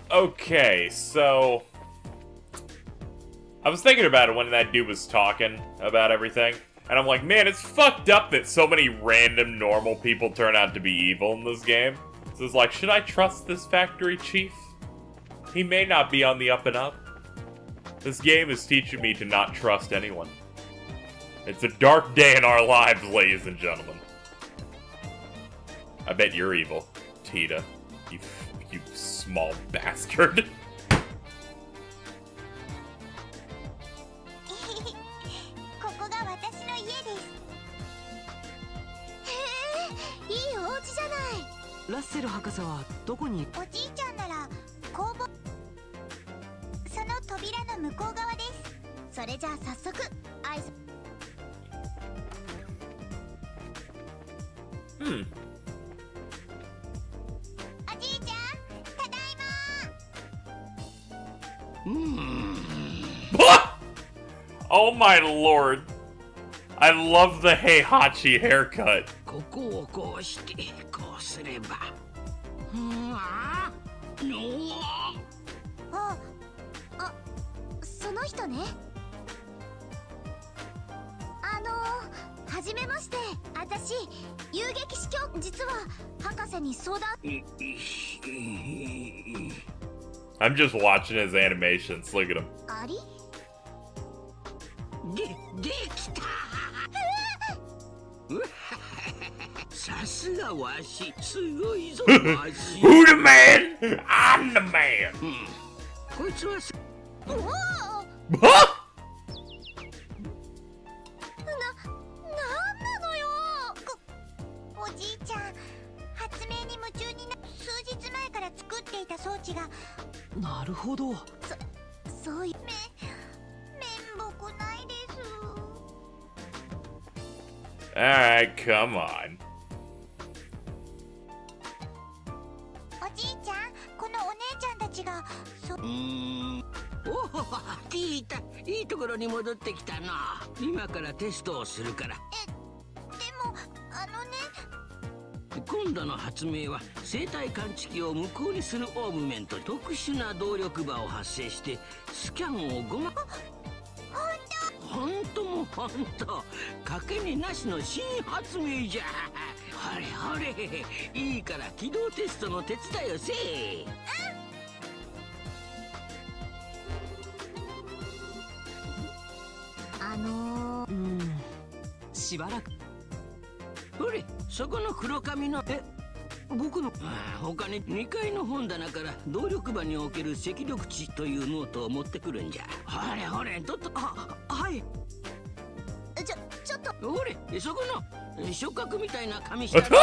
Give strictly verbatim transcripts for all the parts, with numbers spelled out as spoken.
Okay, so I was thinking about it when that dude was talking about everything, and I'm like, man, it's fucked up that so many random normal people turn out to be evil in this game. So it's like, should I trust this factory chief? He may not be on the up and up. This game is teaching me to not trust anyone. It's a dark day in our lives, ladies and gentlemen. I bet you're evil, Tita. You, you small bastard. ラッセル博士はどこに？ おじいちゃんなら工房その扉の向こう側です。それじゃあ早速挨拶。 Hmm. おじいちゃん、ただいま。 What? Oh my lord. I love the Heihachi haircut. ここをこうしてこうすれば。うんあのあ、あ、その人ね。あのー、はじめまして。私、遊撃士教実は博士に相談。 I'm just watching his animations. Look at him. あり？ で、できた。さすがわし、すごいぞわし。 Who the man? I'm the man. こいつはさ。 おお。 Huh? な、なんなのよ。こ、おじいちゃん、発明に夢中にな、数日前から作っていた装置が。 なるほど。 そ、そういうめ、面目ないです。 Alright, come on. おじいちゃん、このお姉ちゃんたちが、そ、 うーん。おお、聞いた。いいところに戻ってきたな。今からテストをするから。 え、でも、あのね。 今度の発明は生体感知器を無効にするオーブメント。特殊な動力場を発生してスキャンをごま。本当も本当、賭けになしの新発明じゃ。ほれほれ、いいから起動テストの手伝いをせえ。 あのー、 うん、しばらく。 ほれ、そこの黒髪の。 え、僕の。 ああ、他ににかいの本棚から動力場における赤力値というノートを持ってくるんじゃ。ほれほれ、とっと。 あ、はい。 ちょ、ちょっと。 ほれ、そこの触覚みたいな紙下。 し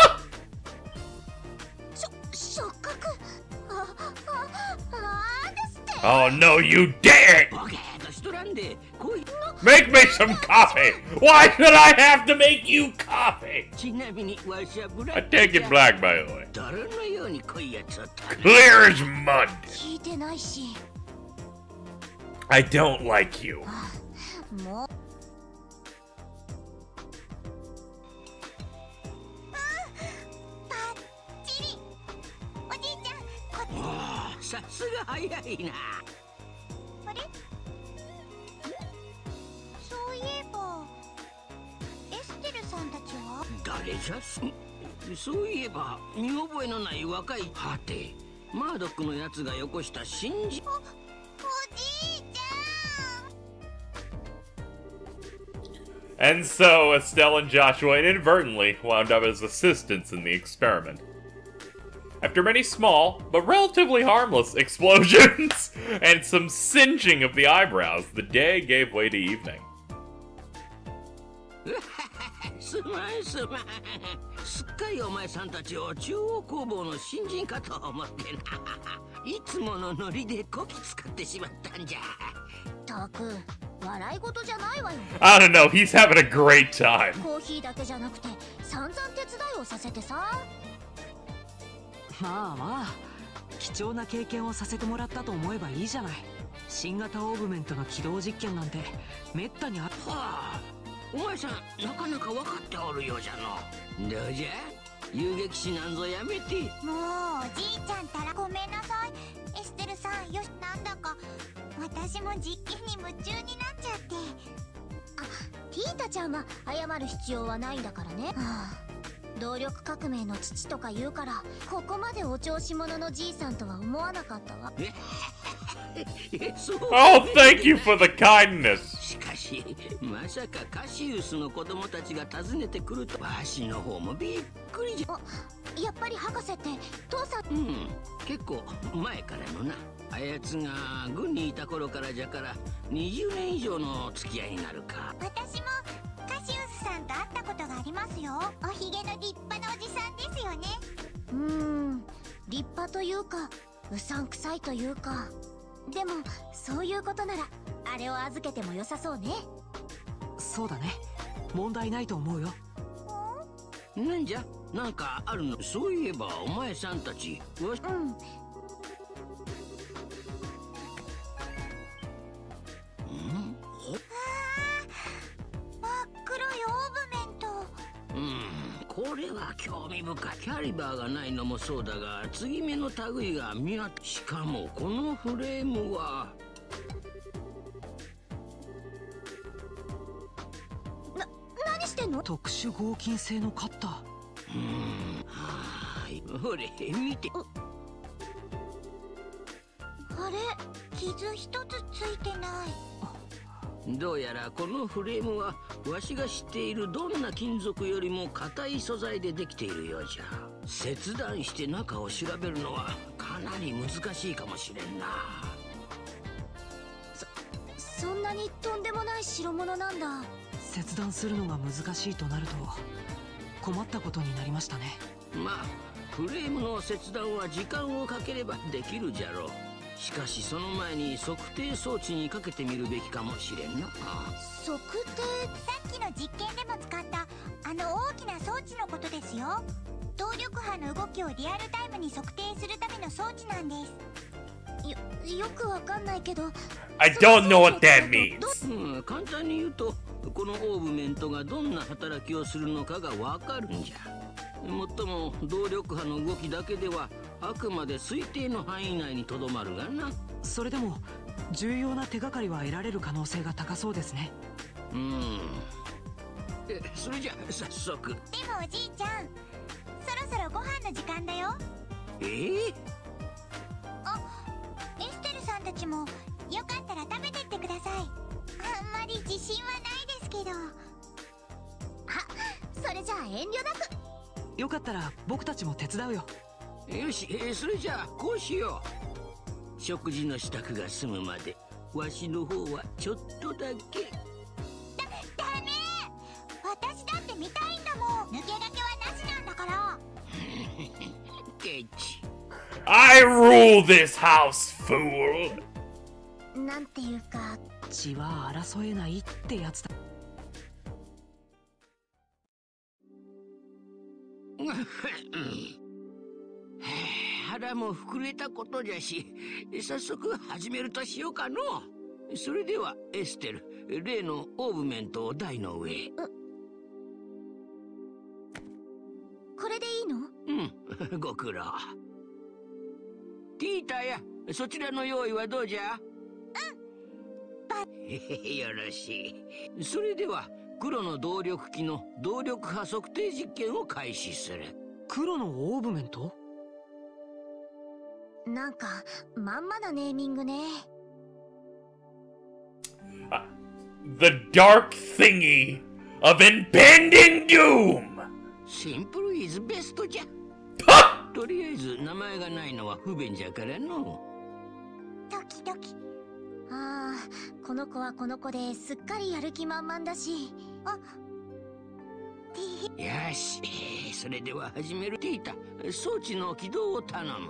ょ、触覚。あ、あ、あですって。 Oh no, you dare! ボケーとしとらんで、こういう。 Make me some coffee! Why should I have to make you coffee? ちなみにわしはブラ I ック。 take it black, by the way. 泥のように濃いやつを取る。 Clear as mud. 聞いてないし。 I don't like you. もう。 さすが早いな。 あれ？そういえばエステルさんたちは？ 誰じゃす？そういえば見覚えのない若いはてマードックのやつがよこした新人。 お、おじいちゃん。 And so, Estelle and Joshua inadvertently wound up as assistants in the experiment. After many small, but relatively harmless explosions and some singeing of the eyebrows, the day gave way to evening. すまんすまん。すっかりお前さんたちを中央工房の新人かと思ってな。いつものノリでこき使ってしまったんじゃ。 たく、笑い事じゃないわよ。 I don't know, he's having a great time. コーヒーだけじゃなくて散々手伝いをさせてさ。 まあまあ、貴重な経験をさせてもらったと思えばいいじゃない。新型オーブメントの起動実験なんてめったにあ。 はあ、お前さんなかなか分かっておるようじゃの。どうじゃ、遊撃士なんぞやめて。 もうおじいちゃんたらごめんなさい。エステルさん私も実験に夢中になっちゃって。あ、ティータちゃんは謝る必要はないんだからね。はあ、動力革命の父とか言うからここまでお調子者のじいさんとは思わなかったわ。 Oh, thank you for the kindness. しかしまさかカシウスの子供たちが訪ねてくるとわしの方もびっくりじゃ。 やっぱり博士って父さん。 うん、結構前からのな。あやつが軍にいた頃からじゃからにじゅうねん以上の付き合いになるか。 私もカシウスさんと会ったことがありますよ。おひげの立派なおじさんですよね。うーん、立派というかうさんくさいというか。でもそういうことならあれを預けても良さそうね。 そうだね、問題ないと思うよ。 なんじゃ、なんかあるの？そういえばお前さんたちわ。 うん。 これは興味深い。キャリバーがないのもそうだが継ぎ目の類が見当た。しかもこのフレームはな、何してんの？ 特殊合金製のカッター。 うーん、はい、ほれ見て。 あれ、傷一つついてない。 どうやらこのフレームはわしが知っているどんな金属よりも硬い素材でできているようじゃ。切断して中を調べるのはかなり難しいかもしれんな。 そ、そんなにとんでもない代物なんだ。 切断するのが難しいとなると困ったことになりましたね。 まあフレームの切断は時間をかければできるじゃろう。しかしその前に測定装置にかけてみるべきかもしれんな。 測定？さっきの実験でも使ったあの大きな装置のことですよ。動力波の動きをリアルタイムに測定するための装置なんです。よ、よくわかんないけど。 I don't know what that means. うん、簡単に言うとこのオーブメントがどんな働きをするのかがわかるんじゃ。もっとも動力波の動きだけではあくまで推定の範囲内にとどまるがな。 それでも重要な手がかりは得られる可能性が高そうですね。 うん。え、それじゃ早速。 でもおじいちゃん、そろそろご飯の時間だよ。 えー、 あ、エステルさんたちもよかったら食べてってください。あんまり自信はないですけど。あ、それじゃあ遠慮なく。 よかったら僕たちも手伝うよ。 よし、えー、それじゃあこうしよう。食事の支度が済むまでわしの方はちょっとだけ。 だ、ダメ！私だって見たいんだもん。抜け駆けはなしなんだから。 ケチ。 I rule this house, fool! なんていうか血は争えないってやつだ。 腹も膨れたことじゃし、早速始めるとしようかの。それではエステル、例のオーブメントを台の上へ。 これでいいの？ うん、ご苦労。ティータやそちらの用意はどうじゃ？うん。よろしい。それでは黒の動力機の動力波測定実験を開始する。 黒のオーブメント？ なんかまんまなネーミングね。 Uh, the dark thingy of impending doom! シンプルイズベストじゃ。とりあえず名前がないのは不便じゃからの。 ドキドキ。ああ、この子はこの子ですっかりやる気満々だし。あ、 よし、それでは始める。ティータ、装置の起動を頼む。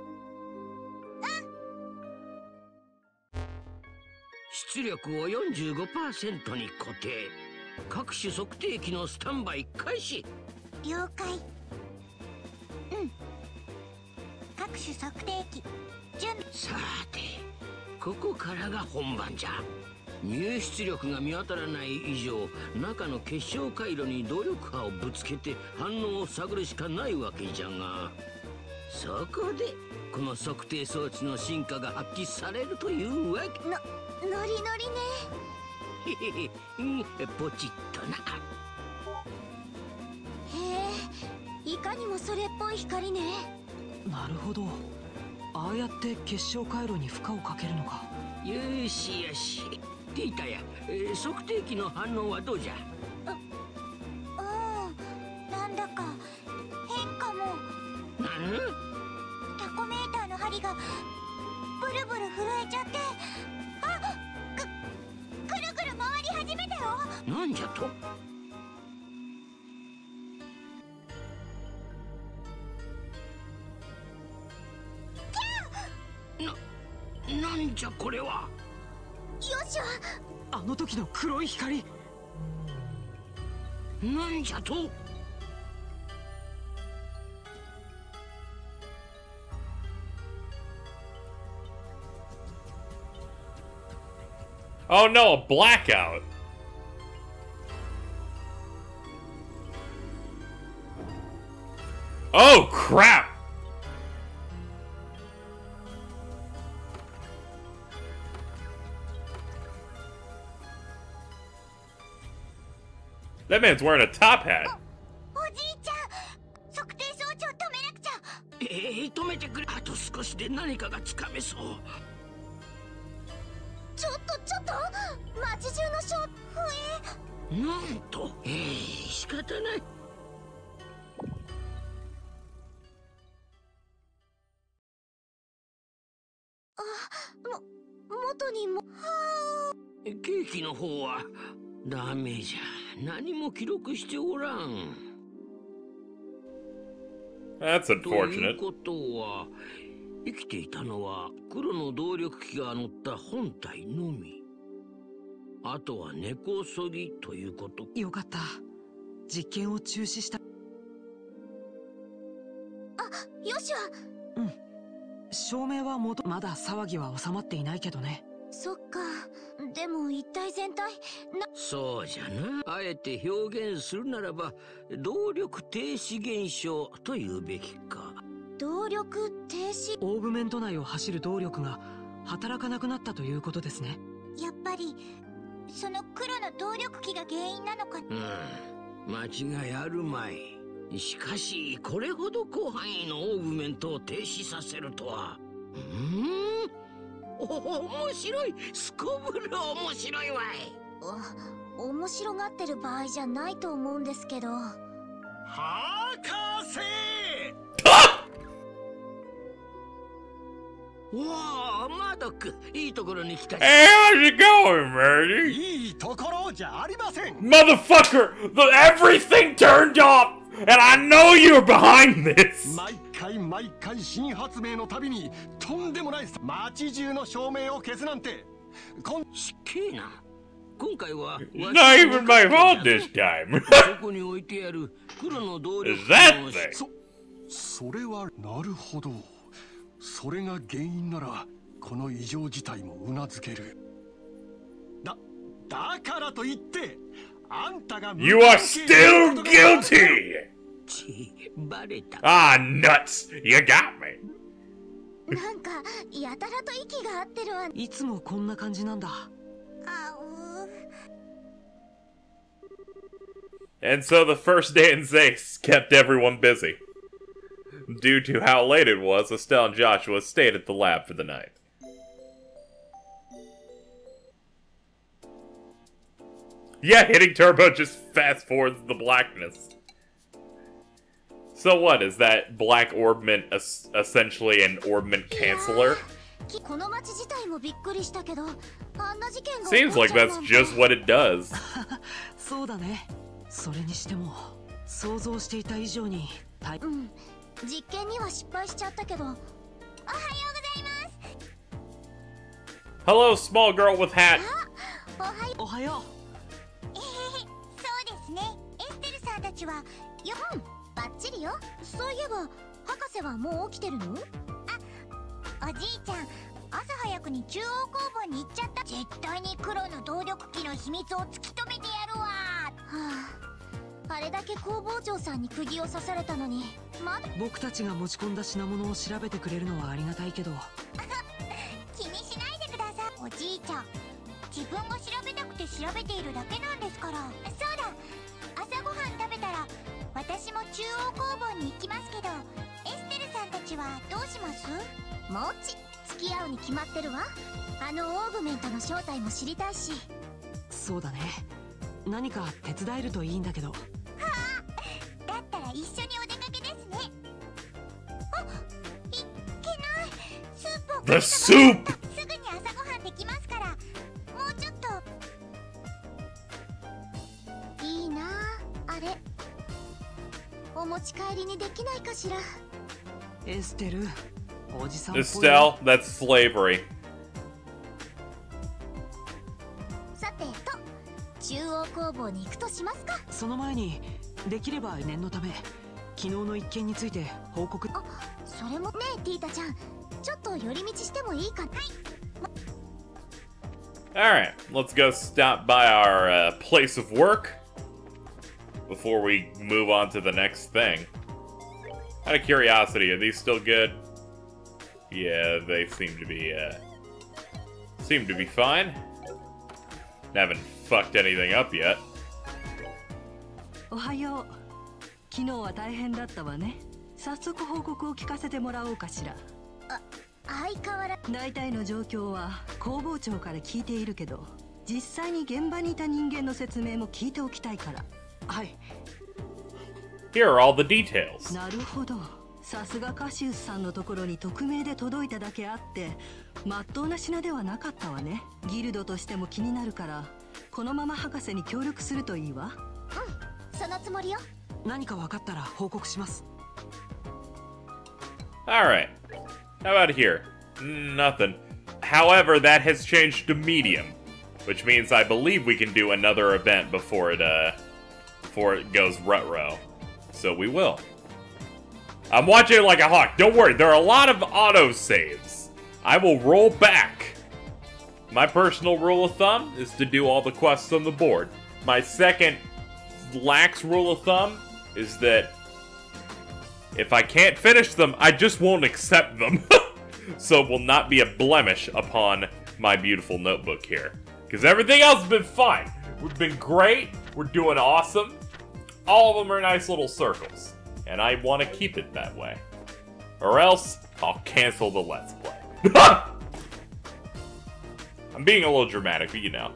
出力を よんじゅうごパーセント に固定。各種測定器のスタンバイ開始。 了解。うん。各種測定器準備。 さてここからが本番じゃ。入出力が見当たらない以上、中の結晶回路に動力波をぶつけて反応を探るしかないわけじゃが。 そこでこの測定装置の進化が発揮されるというわけ。 のノリノリね。 へへへ、ポチッとな。 へえ、いかにもそれっぽい光ね。 なるほど。ああやって結晶回路に負荷をかけるのか。 よしよし。ティータや、えー、測定器の反応はどうじゃ。 うん、なんだか変化も。 なんタコメーターの針がブルブル震えちゃって、あっ、くぐるぐる回り始めたよ。 なんじゃと。な、なんじゃこれは。 よっしゃ。 あの時の黒い光。 なんじゃと。 Oh no, a blackout! Oh crap! That man's wearing a top hat. おじいちゃん、測定装置を止めなくちゃ。 えー、止めてくれ。あと少しで何かがつかめそう。 ちょっとちょっと、街中の小笛。 なんと、えー、仕方ない。 あ、も元にも。はケーキの方はダメじゃ。何も記録しておらん。 That's という unfortunate. ことは、生きていたのは黒の動力機が乗った本体のみ。あとは根こそぎということ。 よかった。実験を中止した。 あ、よしは。 うん。照明は元、まだ騒ぎは収まっていないけどね。 そっか。でも一体全体な。 そうじゃな。あえて表現するならば動力停止現象というべきか。 動力停止。 オーグメント内を走る動力が働かなくなったということですね。 やっぱりその黒の動力機が原因なのか。 うん、間違いあるまい。しかしこれほど広範囲のオーグメントを停止させるとは。うーん、お面白い。すこぶる面白いわい。 お面白がってる場合じゃないと思うんですけど。 博士わあ、マードック、いいところに来た。 Hey, how's it going, Marty? いいところじゃありません。 Motherfucker! The, everything turned off! And I know you're behind this! 毎回毎回新発明のたびにとんでもない街中の照明を消すなんて。こんすっげえな。今回は It's not even my fault this time. そこに置いてある黒の動力 Is that thing? そそれはなるほど。それが原因ならこの異常事態もうなずける。だだからといってあんたが You are still guilty! ちバレた。 Ah, nuts! You got me! なんかやたらと息が合ってるわ。 いつもこんな感じなんだ。 あう。 And so the first day in Zace kept everyone busy. Due to how late it was, Estelle and Joshua stayed at the lab for the night. Yeah, hitting turbo just fast forwards the blackness. So what, is that black orbment es essentially an orbment canceller? この街自体もびっくりしたけど、あんな事件が Seems like that's just what it does. そうだね。それにしても想像していた以上に大。 うん。実験には失敗しちゃったけど。おはようございます。 Hello, small girl with hat. おはよう。 おはよえへへ、そうですね。エステルさんたちはよ、うん、バッチリよ。そういえば博士はもう起きてるの？あ、おじいちゃん、朝早くに中央工房に行っちゃった。絶対に黒の動力機の秘密を突き止めてやるわ。はあ、あれだけ工房長さんに釘を刺されたのに僕たちが持ち込んだ品物を調べてくれるのはありがたいけど。 気にしないでください。おじいちゃん、自分が調べたくて調べているだけなんですから。そうだ、朝ごはん食べたら私も中央工房に行きますけど、エステルさんたちはどうします？もち付き合うに決まってるわ。あのオーグメントの正体も知りたいし。 そうだね、何か手伝えるといいんだけど。はあ、だったら一緒にお出かけですね。あ、いっけない。スープを The soup! すぐに朝ごはんできますから、もうちょっと。いいなあ、あれお持ち帰りにできないかしら。 エステル、おじさんっぽい。 Estelle, that's slavery. さてと、中央工房に行くとしますか。 その前にできれば念のため昨日の一件について報告。 あ、それもねえティータちゃん、ちょっと寄り道してもいいか。はい。 Alright, let's go stop by our uh, place of work before we move on to the next thing. Out of curiosity, are these still good? Yeah, they seem to be, uh, seem to be fine. Haven't fucked anything up yet. おはよう。昨日は大変だったわね。早速報告を聞かせてもらおうかしら。 あ、相変わらず。 大体の状況は工房長から聞いているけど、実際に現場にいた人間の説明も聞いておきたいから。 はい。 Here are all the details. なるほど。さすがカシウスさんのところに匿名で届いただけあって、まっとうな品ではなかったわね。ギルドとしても気になるから、このまま博士に協力するといいわ。 うん、そのつもりよ。 何か分かったら報告します。 Alright. How about here? Nothing. However, that has changed to medium, which means I believe we can do another event before it, uh, before it goes rut-row. So we will. I'm watching it like a hawk. Don't worry, there are a lot of auto-saves. I will roll back. My personal rule of thumb is to do all the quests on the board. My second lax rule of thumb is that if I can't finish them, I just won't accept them. So it will not be a blemish upon my beautiful notebook here. Because everything else has been fine. We've been great. We're doing awesome. All of them are nice little circles. And I want to keep it that way. Or else, I'll cancel the Let's Play. I'm being a little dramatic, but you know.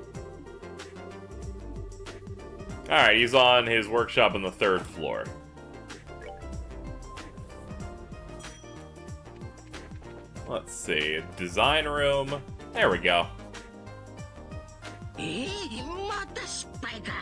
Alright, he's on his workshop on the third floor. Let's see, design room. There we go. ええ、また失敗か。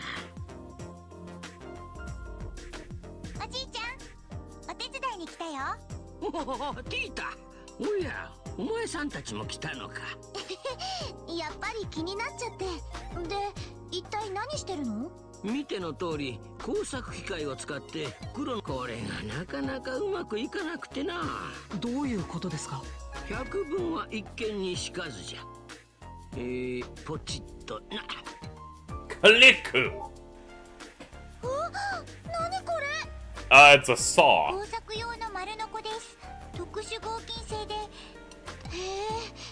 おじいちゃん、お手伝いに来たよ。 おお、ティータ。おや、お前さんたちも来たのか。 やっぱり気になっちゃって。で、一体何してるの？ 見ての通り、工作機械を使って黒のこれがなかなかうまくいかなくてな。 どういうことですか？ 百聞は一見にしかずじゃ。えー、ポチッとな。 クリック。 お、何これ？ Uh, it's a saw. 工作用の丸ノコです。特殊合金製で。へえ。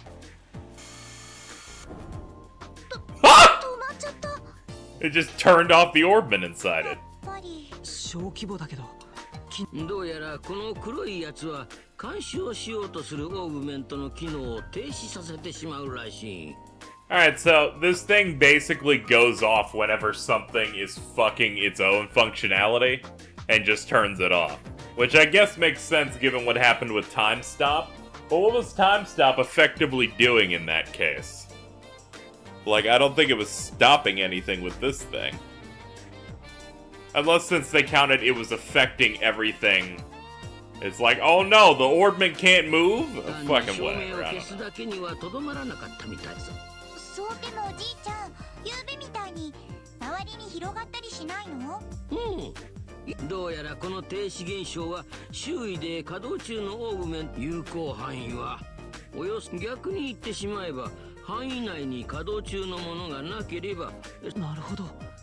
と、止まっちゃった。 It just turned off the orbment inside it. 小規模だけど。 どうやらこの黒いやつは監視をしようとするオーグメントの機能を停止させてしまうらしい。 Alright, so this thing basically goes off whenever something is fucking its own functionality and just turns it off. Which I guess makes sense given what happened with Time Stop. But what was Time Stop effectively doing in that case? Like, I don't think it was stopping anything with this thing. Unless since they counted it was affecting everything. It's like, oh no, the orbment can't move? Fucking whatever, I don't know. そうでもおじいちゃん、ゆうべみたいに周りに広がったりしないの？ うん。どうやらこの停止現象は周囲で稼働中のオーグメント有効範囲はおよそ逆に言ってしまえば範囲内に稼働中のものがなければ。 なるほど。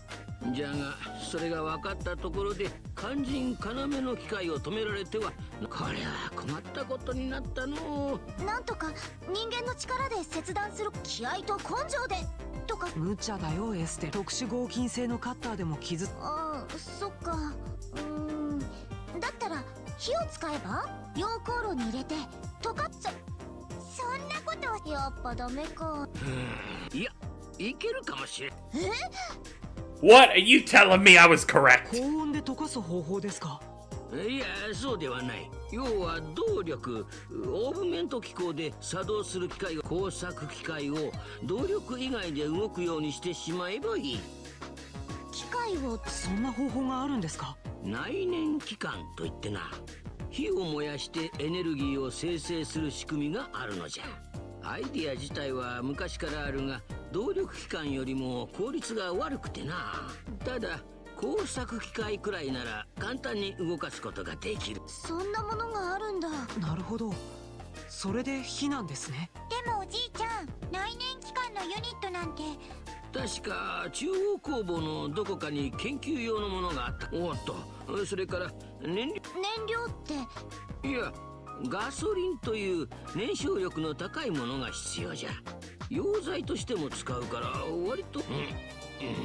じゃがそれが分かったところで肝心要の機械を止められてはこれは困ったことになったの。 なんとか人間の力で切断する気合と根性でとか。 無茶だよエステル。特殊合金製のカッターでも傷。 ああ、そっか。うーん、だったら火を使えば溶鉱炉に入れて溶かっちゃ。そんなことはやっぱダメか。 いや、いけるかもしれん。 え What? Are you telling me I was correct? 高温で溶かす方法ですか？ いや、そうではない。要は動力オーブメント機構で作動する機械を工作機械を動力以外で動くようにしてしまえばいい。 機械を。 そんな方法があるんですか？ 内燃機関といってな、火を燃やしてエネルギーを生成する仕組みがあるのじゃ。アイディア自体は昔からあるが動力機関よりも効率が悪くてな。ただ工作機械くらいなら簡単に動かすことができる。 そんなものがあるんだ。 なるほど。それで火なんですね。 でもおじいちゃん、内燃機関のユニットなんて。 確か中央工房のどこかに研究用のものがあった。おっと、それから燃料。 燃料って。 いや、ガソリンという燃焼力の高いものが必要じゃ。溶剤としても使うから割と、うん、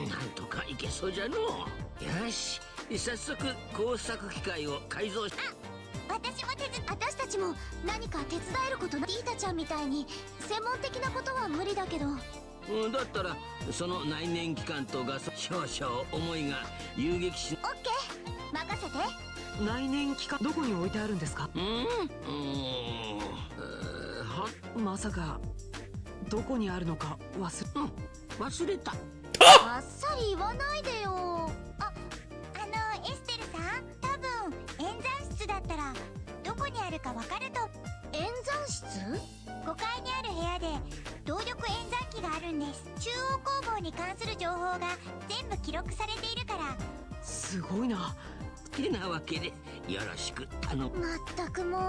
なんとかいけそうじゃの。よし、早速工作機械を改造し。 あ、私も手伝。私たちも何か手伝えることな。リータちゃんみたいに専門的なことは無理だけど。 うん、だったらその内燃機関とガソ少々重いが遊撃し。 オッケー、任せて。 内燃機関どこに置いてあるんですか？ うん、うーん、えー、はまさかどこにあるのか忘れ。 うん、忘れた。 あっさり言わないでよ。あ、あのエステルさん、多分演算室だったらどこにあるかわかると。演算室？ごかいにある部屋で動力演算機があるんです。中央工房に関する情報が全部記録されているから。 すごいな。 てなわけでよろしく頼む。 まったくも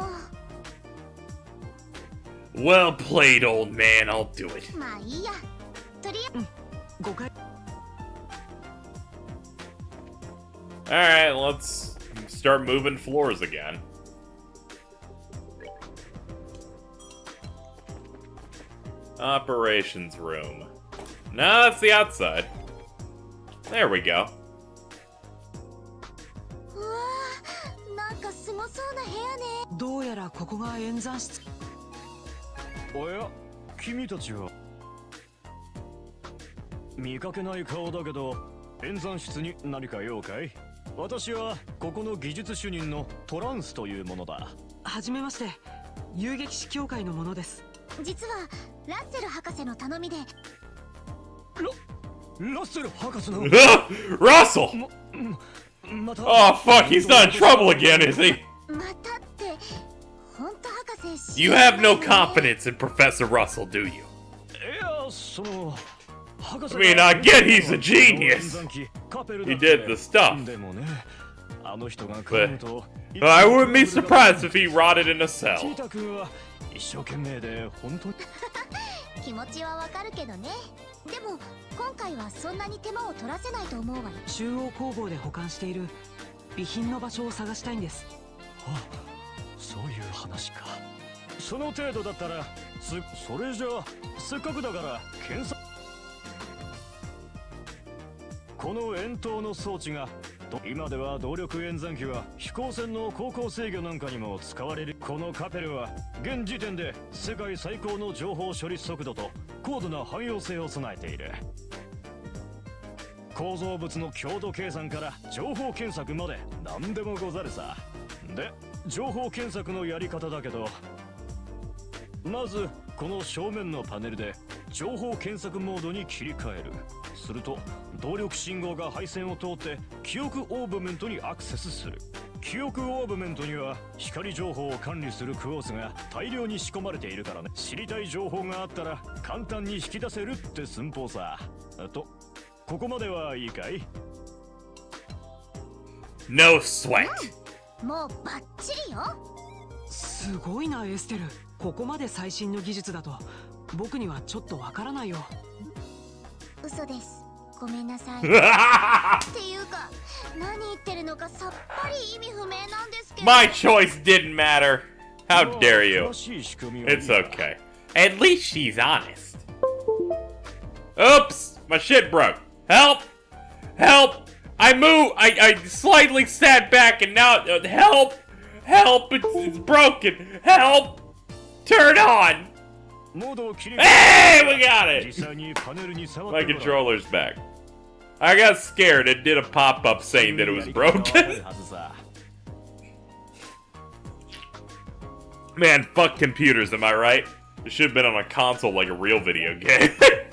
う。 Well played, old man. I'll do it. まあいいや。とりあえずごかい。 Alright, let's start moving floors again. Operations room. No, that's the outside. There we go. うわー、なんかすごそうな部屋ね。 どうやらここが演算室。 おや、君たちは。見かけない顔だけど演算室に何か用かい？私はここの技術主任のトランスというものだ。 はじめまして。遊撃士協会のものです。 実はラッセル博士の頼みで。 ラ、ラッセル博士の。 Russell! ま、また。 Oh fuck, he's not in trouble again, is he? またって、本当博士。 You have no confidence in Professor Russell, do you? いや、その。I mean, I get he's a genius. He did the stuff. But I wouldn't be surprised if he rotted in a cell. 気持ちはわかるけどね。でも今回はそんなに手間を取らせないと思うわよ。 中央工房で保管している備品の場所を探したいんです。 あ、そういう話か。その程度だったら、す、それじゃあせっかくだから検査。この円筒の装置が今では動力演算機は飛行船の航行制御なんかにも使われる。このカペルは現時点で世界最高の情報処理速度と高度な汎用性を備えている。構造物の強度計算から情報検索まで何でもござるさ。で、情報検索のやり方だけど、まずこの正面のパネルで情報検索モードに切り替える。すると動力信号が配線を通って記憶オーブメントにアクセスする。記憶オーブメントには光情報を管理するクォーツが大量に仕込まれているからね。知りたい情報があったら簡単に引き出せるって寸法さ。と、ここまではいいかい？ No sweat. もうバッチリよ。 すごいなエステル。ここまで最新の技術だと僕にはちょっとわからないよ。 嘘です。 ごめんなさい。っていうか、何言ってるのかさっぱり意味不明なんですけど。 My choice didn't matter. How dare you? It's okay. At least she's honest. Oops! My shit broke. Help! Help! I moved! I, I slightly sat back and now... Uh, help! Help! It's, it's broken! Help! Turn on! Hey! We got it! My controller's back. I got scared. It did a pop-up saying that it was broken. Man, fuck computers, am I right? It should have been on a console like a real video game.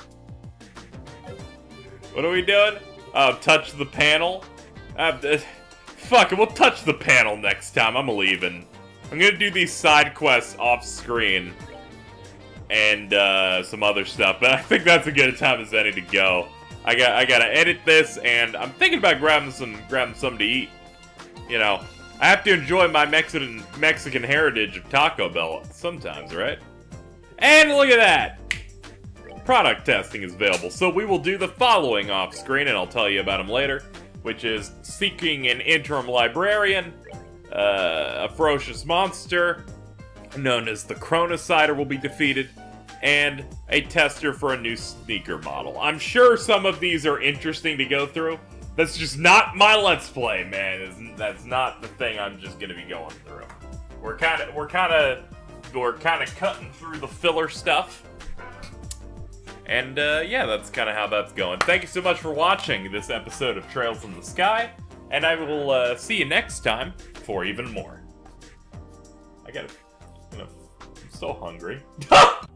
What are we doing? Oh, touch the panel? Uh, uh, fuck it, we'll touch the panel next time. I'm leaving. I'm gonna do these side quests off screen. And, uh, some other stuff. But I think that's a good time as any to go. I got, I gotta edit this, and I'm thinking about grabbing some, grabbing something to eat. You know, I have to enjoy my Mexican, Mexican heritage of Taco Bell sometimes, right? And look at that! Product testing is available, so we will do the following off screen, and I'll tell you about them later, which is seeking an interim librarian, uh, a ferocious monster, known as the Chronocider, will be defeated, and a tester for a new sneaker model. I'm sure some of these are interesting to go through. That's just not my Let's Play, man. That's not the thing I'm just gonna be going through. We're kind of, we're kind of, we're kind of cutting through the filler stuff. And, uh, yeah, that's kind of how that's going. Thank you so much for watching this episode of Trails in the Sky, and I will, uh, see you next time for even more. I gotta, I'm still hungry.